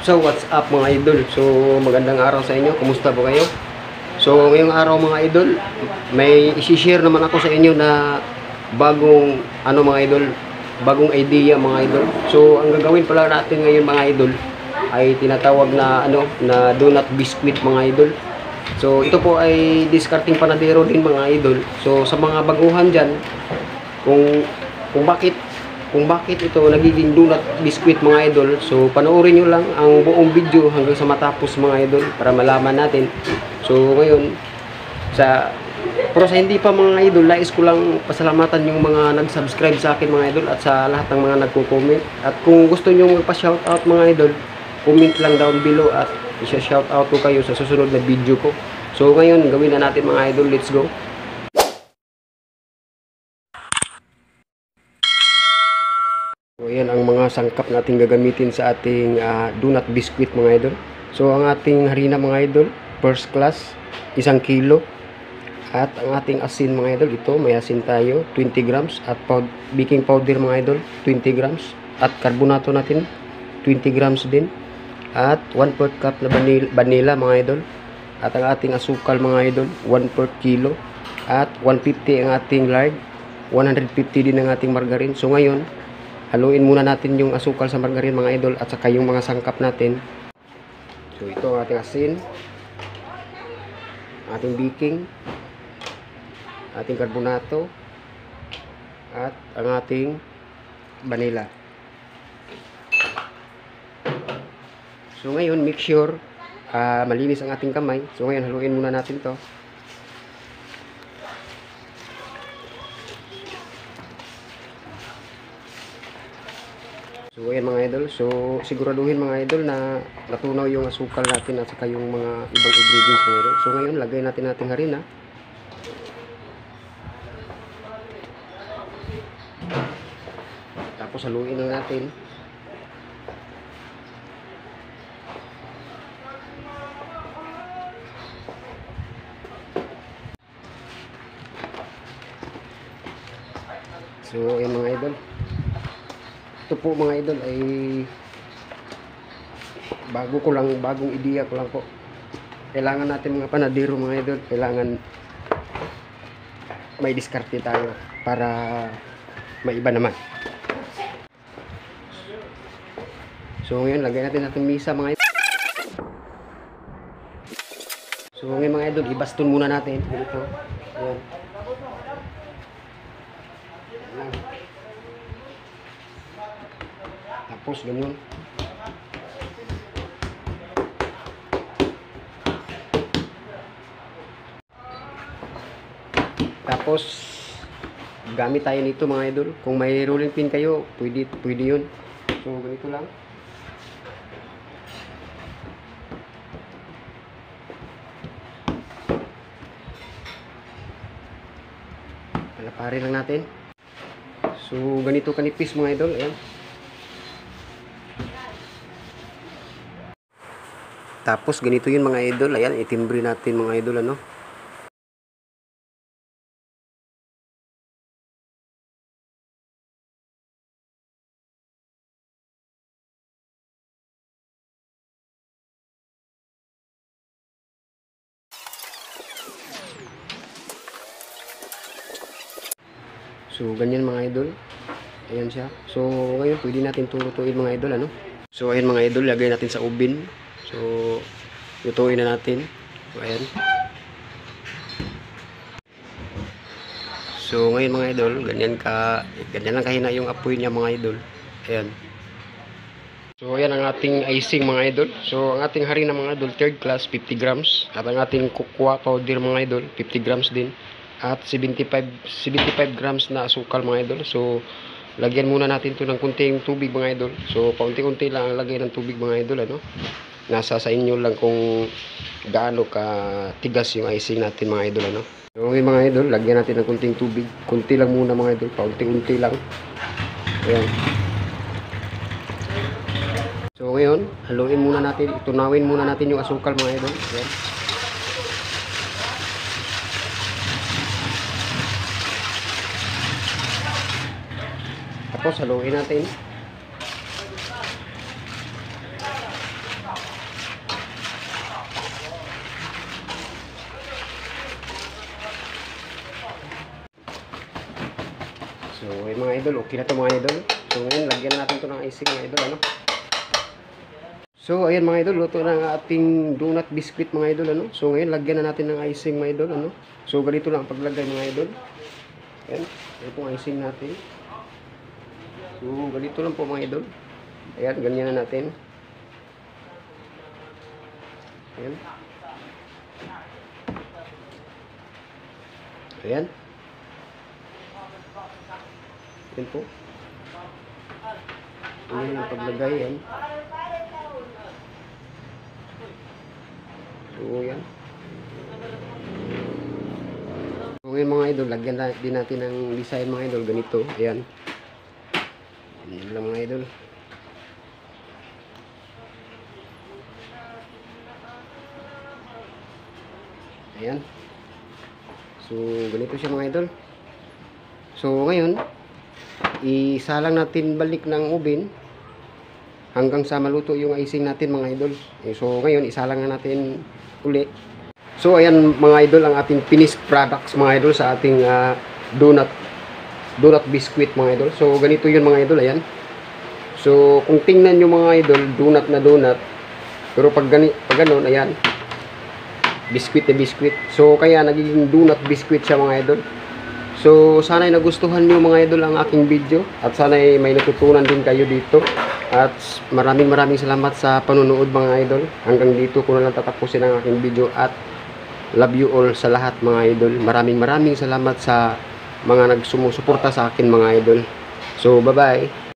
So what's up mga idol? So magandang araw sa inyo. Kumusta po kayo? So ngayong araw mga idol, may i-share naman ako sa inyo na bagong mga idol, bagong idea mga idol. So ang gagawin pala natin ngayon mga idol ay tinatawag na na donut biscuit mga idol. So ito po ay discarding panadero din mga idol. So sa mga baguhan diyan, kung bakit ito nagiging donut biscuit mga idol, so panoorin nyo lang ang buong video hanggang sa matapos mga idol para malaman natin. So ngayon pero sa hindi pa mga idol, nais ko lang pasalamatan yung mga nag-subscribe sa akin mga idol at sa lahat ng mga nagko-comment. At kung gusto nyo magpa-shoutout mga idol, comment lang down below at isa-shoutout ko kayo sa susunod na video ko. So ngayon gawin na natin mga idol, let's go. So, ayan ang mga sangkap natin gagamitin sa ating donut biscuit mga idol. So, ang ating harina mga idol, first class, 1 kilo. At ang ating asin mga idol, ito may asin tayo, 20 grams. At baking powder mga idol, 20 grams. At karbonato natin, 20 grams din. At 1/4 cup na vanilla mga idol. At ang ating asukal mga idol, 1/4 kilo. At 150 ang ating lard, 150 din ang ating margarine. So, ngayon, haluin muna natin yung asukal sa margarine mga idol at saka yung mga sangkap natin. So ito ang ating asin, ating baking, ating karbonato, at ang ating vanilla. So ngayon make sure malinis ang ating kamay. So ngayon haluin muna natin to. So ayan mga idol, so siguraduhin mga idol na natunaw yung asukal natin at saka yung mga ibang ingredients mga idol. So ngayon lagay natin ating harina. Tapos haluin na natin. So ayan mga idol. Ito po mga idol ay bagong ideya ko lang po. Kailangan natin mga panadero mga idol, kailangan may diskarte tayo para may iba naman. So ngayon lagay natin ating misa mga idol. So ngayon mga idol, ibaston muna natin dito. Ayan. Tapos ganun. Tapos gamit tayo nito mga idol. Kung may rolling pin kayo, pwede yun. So ganito lang. Palaparin lang natin. So ganito kanipis mga idol. Ayan. Tapos ganito yun mga idol. Ayan, itimbre natin mga idol ano. So ganyan mga idol. Ayan siya. So ngayon pwede natin turutuin mga idol ano. So ayan mga idol, lagay natin sa oven. So, lutuin na natin. So, ayan. So, ngayon mga idol, ganyan lang kahina yung apoy niya mga idol. Ayan. So, ayan ang ating icing mga idol. So, ang ating harina mga idol, third class, 50 grams. At ang ating cocoa powder mga idol, 50 grams din. At 75 grams na asukal mga idol. So, lagyan muna natin to ng kunting tubig mga idol. So, paunti-unti lang ang lagay ng tubig mga idol, ano? Nasa sa inyo lang kung gaano ka tigas yung icing natin mga idol ano. So ngayon mga idol, lagyan natin ng kunting tubig. Kunti lang muna mga idol, paunti-unti lang. Ayan. So ngayon, haluin muna natin, tunawin muna natin yung asukal mga idol. Ayan. Tapos haluin natin. So, yung mga idol, okay na to mga idol. So, ngayon, lagyan natin to ng icing mga idol, ano. So, ayan mga idol, luto na ang ating donut biscuit mga idol, ano. So, ngayon, lagyan na natin ng icing mga idol, ano. So, ganito lang ang paglagay mga idol. Ayan, ito ang icing natin. So, ganito lang po mga idol. Ayan, ganyan na natin. Ayan. Ayan. Ayan po. Ayan ang paglagay, yan. So, yan. So, ngayon mga idol, lagyan na din natin ng design mga idol. Ganito, ayan. Ayan lang mga idol. Ayan. So, ganito siya mga idol. So, ngayon, isalang natin balik ng oven hanggang sa maluto yung icing natin mga idol. So, ngayon, isalang na natin uli. So, ayan mga idol, ang ating finished products mga idol sa ating donut biscuit mga idol. So, ganito yun mga idol, ayan. So, kung tingnan nyo mga idol, donut na donut. Pero pag ganun, ayan, biscuit na biscuit. So, kaya nagiging donut biscuit siya mga idol. So, sana'y nagustuhan nyo mga idol ang aking video. At sana'y may natutunan din kayo dito. At maraming salamat sa panunood mga idol. Hanggang dito ko na lang tatapusin ang aking video. At love you all sa lahat mga idol. Maraming salamat sa mga nagsumusuporta sa akin mga idol. So, bye-bye.